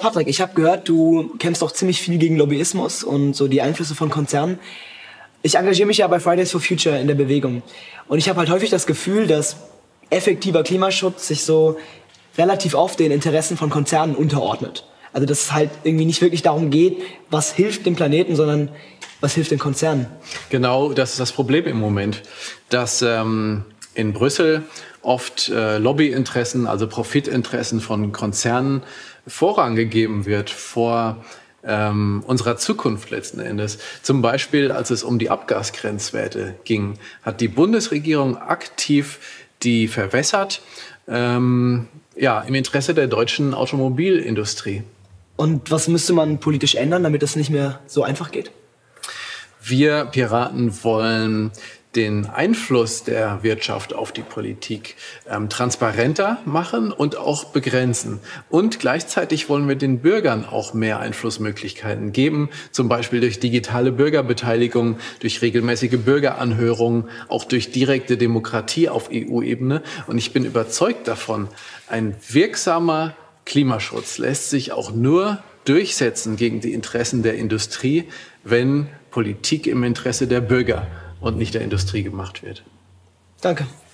Patrick, ich habe gehört, du kämpfst auch ziemlich viel gegen Lobbyismus und so die Einflüsse von Konzernen. Ich engagiere mich ja bei Fridays for Future in der Bewegung. Und ich habe halt häufig das Gefühl, dass effektiver Klimaschutz sich so relativ oft den Interessen von Konzernen unterordnet. Also dass es halt irgendwie nicht wirklich darum geht, was hilft dem Planeten, sondern was hilft den Konzernen. Genau, das ist das Problem im Moment, dass in Brüssel oft Lobbyinteressen, also Profitinteressen von Konzernen Vorrang gegeben wird vor unserer Zukunft letzten Endes. Zum Beispiel, als es um die Abgasgrenzwerte ging, hat die Bundesregierung aktiv die verwässert, im Interesse der deutschen Automobilindustrie. Und was müsste man politisch ändern, damit das nicht mehr so einfach geht? Wir Piraten wollen den Einfluss der Wirtschaft auf die Politik transparenter machen und auch begrenzen. Und gleichzeitig wollen wir den Bürgern auch mehr Einflussmöglichkeiten geben, zum Beispiel durch digitale Bürgerbeteiligung, durch regelmäßige Bürgeranhörungen, auch durch direkte Demokratie auf EU-Ebene. Und ich bin überzeugt davon, ein wirksamer Klimaschutz lässt sich auch nur durchsetzen gegen die Interessen der Industrie, wenn Politik im Interesse der Bürger und nicht der Industrie gemacht wird. Danke.